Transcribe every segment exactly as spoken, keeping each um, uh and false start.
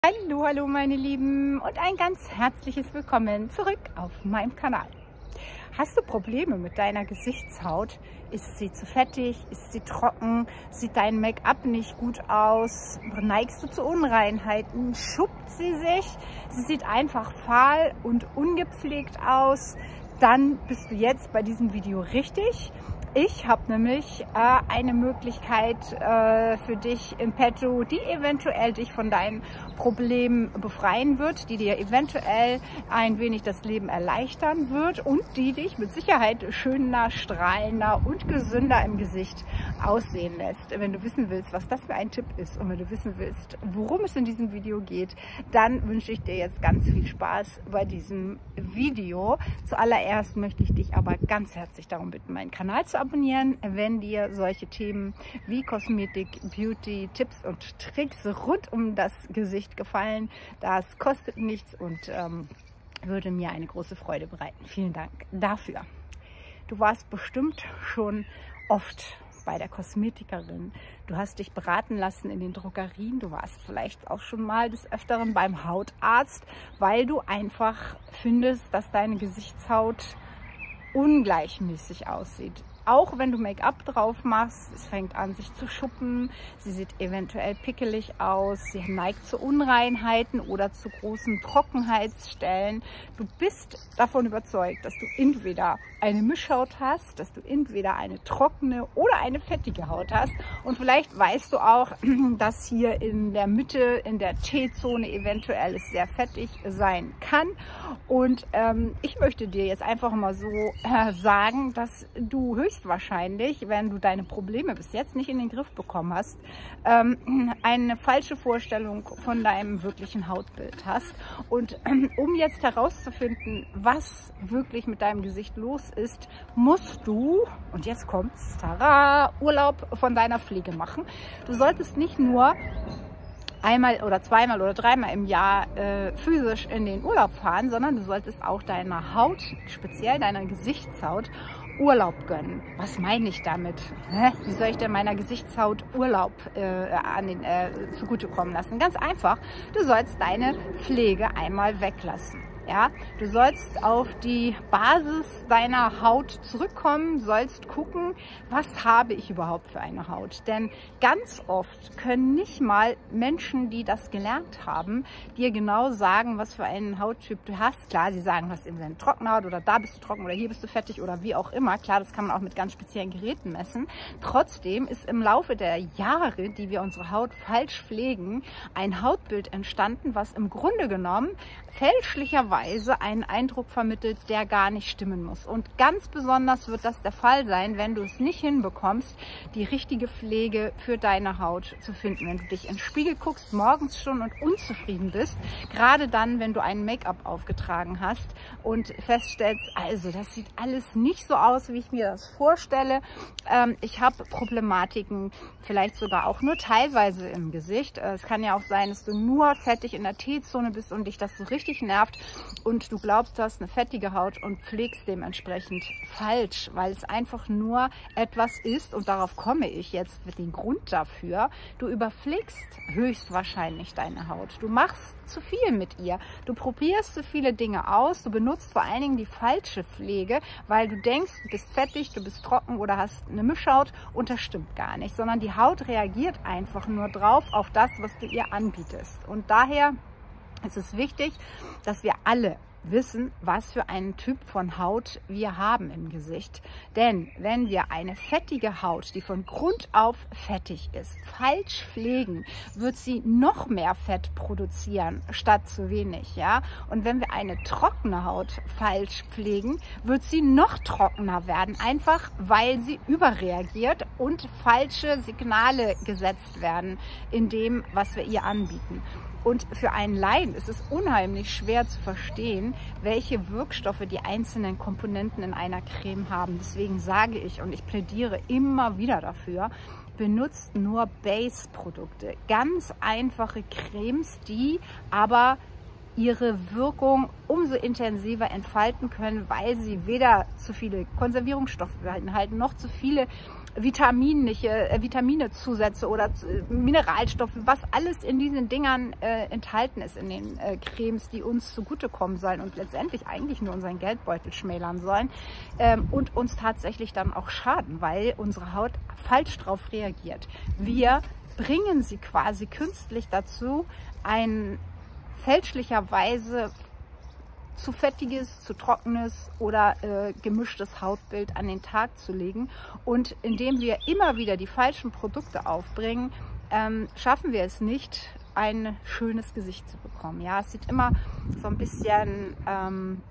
Hallo, hallo meine Lieben und ein ganz herzliches Willkommen zurück auf meinem Kanal. Hast du Probleme mit deiner Gesichtshaut? Ist sie zu fettig? Ist sie trocken? Sieht dein Make-up nicht gut aus? Neigst du zu Unreinheiten? Schuppt sie sich? Sie sieht einfach fahl und ungepflegt aus? Dann bist du jetzt bei diesem Video richtig. Ich habe nämlich äh, eine Möglichkeit äh, für dich im Petto, die eventuell dich von deinen Problemen befreien wird, die dir eventuell ein wenig das Leben erleichtern wird und die dich mit Sicherheit schöner, strahlender und gesünder im Gesicht aussehen lässt. Wenn du wissen willst, was das für ein Tipp ist und wenn du wissen willst, worum es in diesem Video geht, dann wünsche ich dir jetzt ganz viel Spaß bei diesem Video. Zuallererst möchte ich dich aber ganz herzlich darum bitten, meinen Kanal zu abonnieren, wenn dir solche Themen wie Kosmetik, Beauty, Tipps und Tricks rund um das Gesicht gefallen. Das kostet nichts und ähm, würde mir eine große Freude bereiten. Vielen Dank dafür. Du warst bestimmt schon oft bei der Kosmetikerin. Du hast dich beraten lassen in den Drogerien. Du warst vielleicht auch schon mal des Öfteren beim Hautarzt, weil du einfach findest, dass deine Gesichtshaut ungleichmäßig aussieht. Auch wenn du Make-up drauf machst, es fängt an sich zu schuppen, sie sieht eventuell pickelig aus, sie neigt zu Unreinheiten oder zu großen Trockenheitsstellen. Du bist davon überzeugt, dass du entweder eine Mischhaut hast, dass du entweder eine trockene oder eine fettige Haut hast. Und vielleicht weißt du auch, dass hier in der Mitte, in der T-Zone eventuell es sehr fettig sein kann. Und ähm, ich möchte dir jetzt einfach mal so äh, sagen, dass du höchstwahrscheinlich, wenn du deine Probleme bis jetzt nicht in den Griff bekommen hast, ähm, eine falsche Vorstellung von deinem wirklichen Hautbild hast. Und ähm, um jetzt herauszufinden, was wirklich mit deinem Gesicht los ist, musst du, und jetzt kommt's, tada, Urlaub von deiner Pflege machen. Du solltest nicht nur einmal oder zweimal oder dreimal im Jahr äh, physisch in den Urlaub fahren, sondern du solltest auch deiner Haut, speziell deiner Gesichtshaut, Urlaub gönnen. Was meine ich damit? Hä? Wie soll ich denn meiner Gesichtshaut Urlaub äh, an den, äh, zugutekommen lassen? Ganz einfach, du sollst deine Pflege einmal weglassen. Ja, du sollst auf die Basis deiner Haut zurückkommen, sollst gucken, was habe ich überhaupt für eine Haut. Denn ganz oft können nicht mal Menschen, die das gelernt haben, dir genau sagen, was für einen Hauttyp du hast. Klar, sie sagen, du hast eben eine trockene Haut oder da bist du trocken oder hier bist du fettig oder wie auch immer. Klar, das kann man auch mit ganz speziellen Geräten messen. Trotzdem ist im Laufe der Jahre, die wir unsere Haut falsch pflegen, ein Hautbild entstanden, was im Grunde genommen fälschlicherweise einen Eindruck vermittelt, der gar nicht stimmen muss. Und ganz besonders wird das der Fall sein, wenn du es nicht hinbekommst, die richtige Pflege für deine Haut zu finden. Wenn du dich in den Spiegel guckst, morgens schon und unzufrieden bist, gerade dann, wenn du ein Make-up aufgetragen hast und feststellst, also das sieht alles nicht so aus, wie ich mir das vorstelle. Ähm, ich habe Problematiken, vielleicht sogar auch nur teilweise im Gesicht. Es kann ja auch sein, dass du nur fettig in der T-Zone bist und dich das so richtig nervt und du glaubst, du hast eine fettige Haut und pflegst dementsprechend falsch, weil es einfach nur etwas ist, und darauf komme ich jetzt mit dem Grund dafür, du überpflegst höchstwahrscheinlich deine Haut. Du machst zu viel mit ihr. Du probierst zu viele Dinge aus, du benutzt vor allen Dingen die falsche Pflege, weil du denkst, du bist fettig, du bist trocken oder hast eine Mischhaut, und das stimmt gar nicht, sondern die Haut reagiert einfach nur drauf auf das, was du ihr anbietest. Und daher es ist wichtig, dass wir alle wissen, was für einen Typ von Haut wir haben im Gesicht. Denn wenn wir eine fettige Haut, die von Grund auf fettig ist, falsch pflegen, wird sie noch mehr Fett produzieren, statt zu wenig. Ja? Und wenn wir eine trockene Haut falsch pflegen, wird sie noch trockener werden, einfach weil sie überreagiert und falsche Signale gesetzt werden in dem, was wir ihr anbieten. Und für einen Laien ist es unheimlich schwer zu verstehen, welche Wirkstoffe die einzelnen Komponenten in einer Creme haben. Deswegen sage ich und ich plädiere immer wieder dafür, benutzt nur Base-Produkte. Ganz einfache Cremes, die aber ihre Wirkung umso intensiver entfalten können, weil sie weder zu viele Konservierungsstoffe beinhalten, noch zu viele vitaminliche, äh, Vitaminzusätze oder äh, Mineralstoffe, was alles in diesen Dingern äh, enthalten ist, in den äh, Cremes, die uns zugutekommen sollen und letztendlich eigentlich nur unseren Geldbeutel schmälern sollen ähm, und uns tatsächlich dann auch schaden, weil unsere Haut falsch drauf reagiert. Wir bringen sie quasi künstlich dazu, ein fälschlicherweise zu fettiges, zu trockenes oder äh, gemischtes Hautbild an den Tag zu legen. Und indem wir immer wieder die falschen Produkte aufbringen, ähm, schaffen wir es nicht, ein schönes Gesicht zu bekommen. Ja, es sieht immer so ein bisschen, ähm,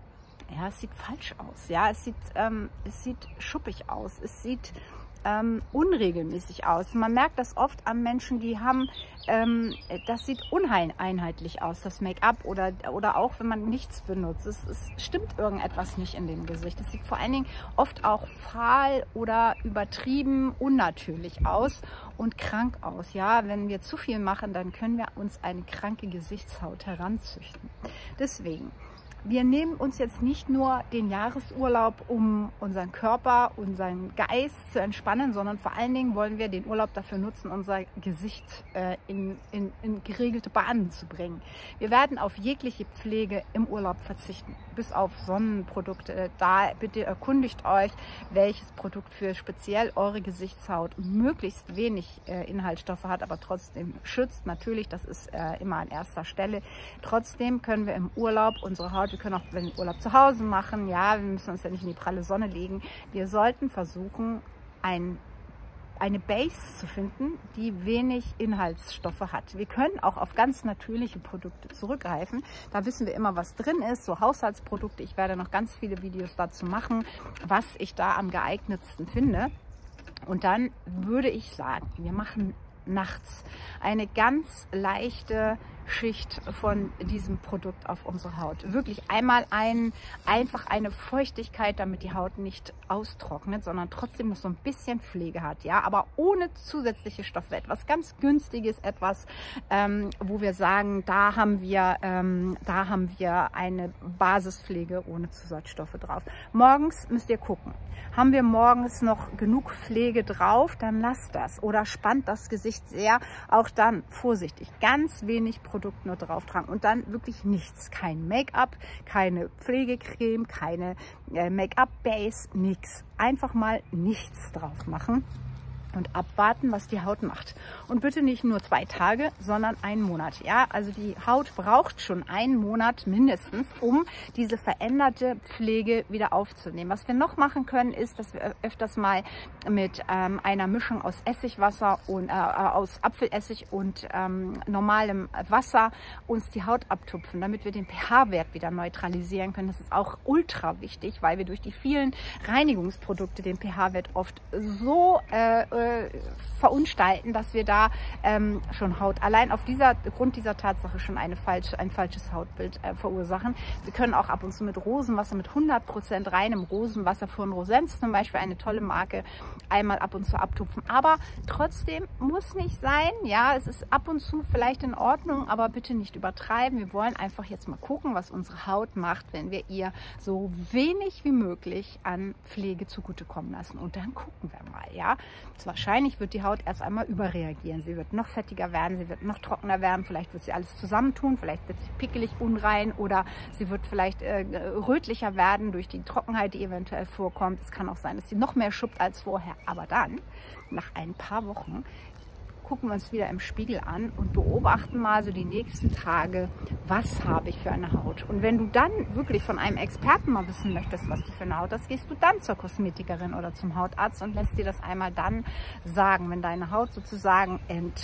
ja, es sieht falsch aus. Ja, es sieht, ähm, es sieht schuppig aus. Es sieht Ähm, unregelmäßig aus. Man merkt das oft an Menschen, die haben, ähm, das sieht uneinheitlich aus, das Make-up oder, oder auch wenn man nichts benutzt. Es, es stimmt irgendetwas nicht in dem Gesicht. Es sieht vor allen Dingen oft auch fahl oder übertrieben unnatürlich aus und krank aus. Ja, wenn wir zu viel machen, dann können wir uns eine kranke Gesichtshaut heranzüchten. Deswegen, wir nehmen uns jetzt nicht nur den Jahresurlaub, um unseren Körper, unseren Geist zu entspannen, sondern vor allen Dingen wollen wir den Urlaub dafür nutzen, unser Gesicht äh, in, in, in geregelte Bahnen zu bringen. Wir werden auf jegliche Pflege im Urlaub verzichten, bis auf Sonnenprodukte. Da bitte erkundigt euch, welches Produkt für speziell eure Gesichtshaut möglichst wenig äh, Inhaltsstoffe hat, aber trotzdem schützt. Natürlich, das ist äh, immer an erster Stelle. Trotzdem können wir im Urlaub unsere Haut, wir können auch den Urlaub zu Hause machen, ja, wir müssen uns ja nicht in die pralle Sonne legen. Wir sollten versuchen, ein, eine Base zu finden, die wenig Inhaltsstoffe hat. Wir können auch auf ganz natürliche Produkte zurückgreifen. Da wissen wir immer, was drin ist, so Haushaltsprodukte. Ich werde noch ganz viele Videos dazu machen, was ich da am geeignetsten finde. Und dann würde ich sagen, wir machen nachts eine ganz leichte Schicht von diesem Produkt auf unsere Haut. Wirklich einmal ein, einfach eine Feuchtigkeit, damit die Haut nicht austrocknet, sondern trotzdem noch so ein bisschen Pflege hat, ja, aber ohne zusätzliche Stoffe. Etwas ganz Günstiges, etwas, ähm, wo wir sagen, da haben wir, ähm, da haben wir eine Basispflege ohne Zusatzstoffe drauf. Morgens müsst ihr gucken. Haben wir morgens noch genug Pflege drauf, dann lasst das oder spannt das Gesicht sehr. Auch dann vorsichtig, ganz wenig Produkt nur drauf tragen und dann wirklich nichts. Kein Make-up, keine Pflegecreme, keine äh, Make-up-Base, nichts. Einfach mal nichts drauf machen und abwarten, was die Haut macht. Und bitte nicht nur zwei Tage, sondern einen Monat. Ja, also die Haut braucht schon einen Monat mindestens, um diese veränderte Pflege wieder aufzunehmen. Was wir noch machen können, ist, dass wir öfters mal mit ähm, einer Mischung aus Essigwasser und äh, aus Apfelessig und ähm, normalem Wasser uns die Haut abtupfen, damit wir den pH-Wert wieder neutralisieren können. Das ist auch ultra wichtig, weil wir durch die vielen Reinigungsprodukte den pH-Wert oft so äh, verunstalten, dass wir da ähm, schon Haut, allein auf dieser Grund dieser Tatsache schon eine falsche, ein falsches Hautbild äh, verursachen. Wir können auch ab und zu mit Rosenwasser, mit hundert Prozent reinem Rosenwasser von Rosens zum Beispiel, eine tolle Marke, einmal ab und zu abtupfen. Aber trotzdem muss nicht sein, ja, es ist ab und zu vielleicht in Ordnung, aber bitte nicht übertreiben. Wir wollen einfach jetzt mal gucken, was unsere Haut macht, wenn wir ihr so wenig wie möglich an Pflege zugutekommen lassen. Und dann gucken wir mal, ja. Wahrscheinlich wird die Haut erst einmal überreagieren. Sie wird noch fettiger werden, sie wird noch trockener werden, vielleicht wird sie alles zusammentun, vielleicht wird sie pickelig, unrein oder sie wird vielleicht äh, rötlicher werden durch die Trockenheit, die eventuell vorkommt. Es kann auch sein, dass sie noch mehr schuppt als vorher. Aber dann, nach ein paar Wochen, gucken wir uns wieder im Spiegel an und beobachten mal so die nächsten Tage, was habe ich für eine Haut. Und wenn du dann wirklich von einem Experten mal wissen möchtest, was du für eine Haut hast, gehst du dann zur Kosmetikerin oder zum Hautarzt und lässt dir das einmal dann sagen, wenn deine Haut sozusagen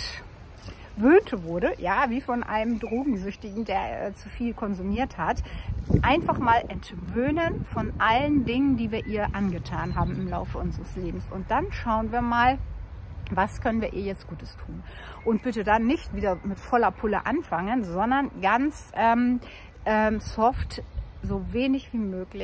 entwöhnt wurde, ja, wie von einem Drogensüchtigen, der äh, zu viel konsumiert hat. Einfach mal entwöhnen von allen Dingen, die wir ihr angetan haben im Laufe unseres Lebens. Und dann schauen wir mal, was können wir ihr jetzt Gutes tun? Und bitte dann nicht wieder mit voller Pulle anfangen, sondern ganz ähm, ähm, soft, so wenig wie möglich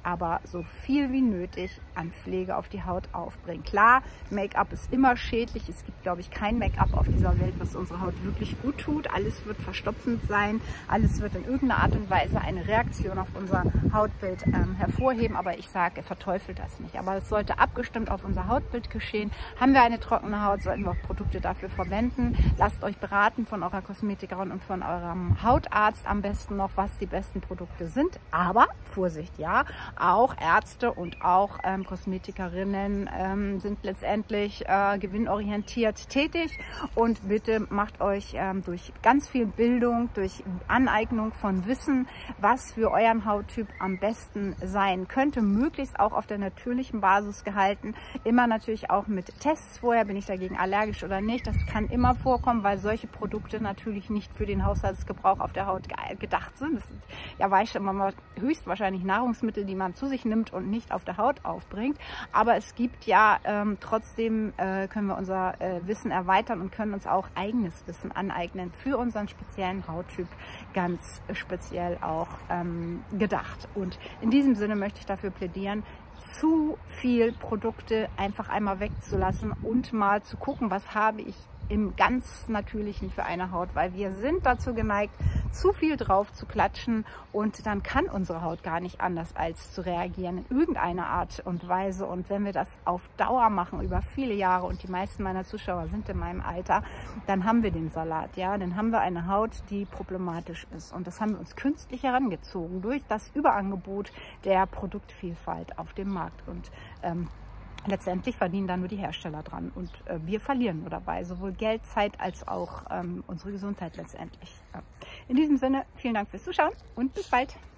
aber so viel wie nötig an Pflege auf die Haut aufbringen. Klar, Make-up ist immer schädlich. Es gibt, glaube ich, kein Make-up auf dieser Welt, was unsere Haut wirklich gut tut. Alles wird verstopfend sein. Alles wird in irgendeiner Art und Weise eine Reaktion auf unser Hautbild ähm, hervorheben. Aber ich sage, verteufelt das nicht. Aber es sollte abgestimmt auf unser Hautbild geschehen. Haben wir eine trockene Haut, sollten wir auch Produkte dafür verwenden. Lasst euch beraten von eurer Kosmetikerin und von eurem Hautarzt am besten noch, was die besten Produkte sind. Aber Vorsicht, ja, auch Ärzte und auch ähm, Kosmetikerinnen ähm, sind letztendlich äh, gewinnorientiert tätig, und bitte macht euch ähm, durch ganz viel Bildung, durch Aneignung von Wissen, was für euren Hauttyp am besten sein könnte, möglichst auch auf der natürlichen Basis gehalten, immer natürlich auch mit Tests vorher, bin ich dagegen allergisch oder nicht, das kann immer vorkommen, weil solche Produkte natürlich nicht für den Haushaltsgebrauch auf der Haut gedacht sind. Das sind ja mal höchstwahrscheinlich Nahrungsmittel, die man zu sich nimmt und nicht auf der Haut aufbringt. Aber es gibt ja ähm, trotzdem, äh, können wir unser äh, Wissen erweitern und können uns auch eigenes Wissen aneignen für unseren speziellen Hauttyp, ganz speziell auch ähm, gedacht. Und in diesem Sinne möchte ich dafür plädieren, zu viel Produkte einfach einmal wegzulassen und mal zu gucken, was habe ich im ganz Natürlichen für eine Haut, weil wir sind dazu geneigt, zu viel drauf zu klatschen, und dann kann unsere Haut gar nicht anders als zu reagieren in irgendeiner Art und Weise. Und wenn wir das auf Dauer machen, über viele Jahre, und die meisten meiner Zuschauer sind in meinem Alter, dann haben wir den Salat, ja, dann haben wir eine Haut, die problematisch ist, und das haben wir uns künstlich herangezogen durch das Überangebot der Produktvielfalt auf dem Markt. Und ähm, letztendlich verdienen da nur die Hersteller dran, und äh, wir verlieren nur dabei, sowohl Geld, Zeit als auch ähm, unsere Gesundheit letztendlich. Ja. In diesem Sinne, vielen Dank fürs Zuschauen und bis bald.